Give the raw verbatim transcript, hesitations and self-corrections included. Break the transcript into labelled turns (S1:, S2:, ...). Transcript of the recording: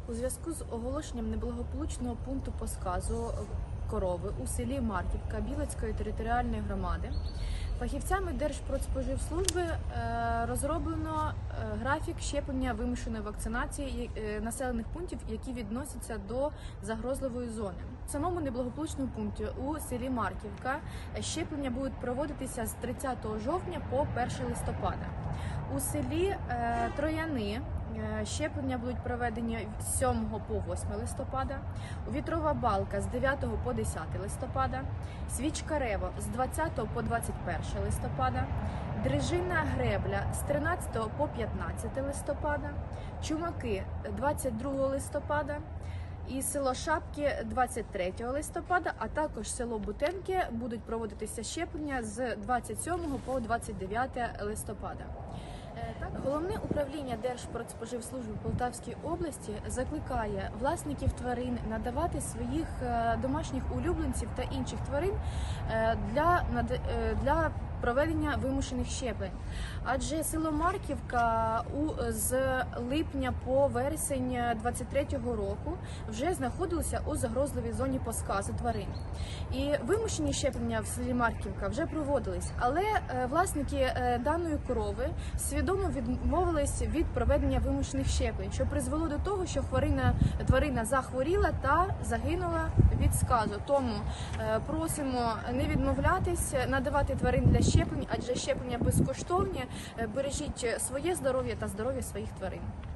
S1: У зв'язку з оголошенням неблагополучного пункту по сказу корови у селі Марківка Білецької територіальної громади фахівцями Держпродспоживслужби розроблено графік щеплення вимушеної вакцинації населених пунктів, які відносяться до загрозливої зони. В самому неблагополучному пункті у селі Марківка щеплення будуть проводитися з тридцятого жовтня по перше листопада. У селі Трояни щеплення будуть проведені з сьомого по восьме листопада, у Вітрова Балка з дев'ятого по десяте листопада, Свічка Рево з двадцятого по двадцять перше листопада, Дрижина Гребля з тринадцятого по п'ятнадцяте листопада, Чумаки двадцять другого листопада і село Шапки двадцять третього листопада, а також село Бутенки будуть проводитися щеплення з двадцять сьомого по двадцять дев'яте листопада. Головне управління Держпродспоживслужби Полтавської області закликає власників тварин надавати своїх домашніх улюбленців та інших тварин для, для проведення вимушених щеплень. Адже село Марківка у, з липня по вересень двадцять третього року вже знаходилося у загрозливій зоні по сказу тварин. І вимушені щеплення в селі Марківка вже проводились, але власники даної корови свідомо відмовились від проведення вимушених щеплень, що призвело до того, що тварина, тварина захворіла та загинула від сказу. Тому просимо не відмовлятись, надавати тварин для щеплень, адже щеплення безкоштовні. Бережіть своє здоров'я та здоров'я своїх тварин.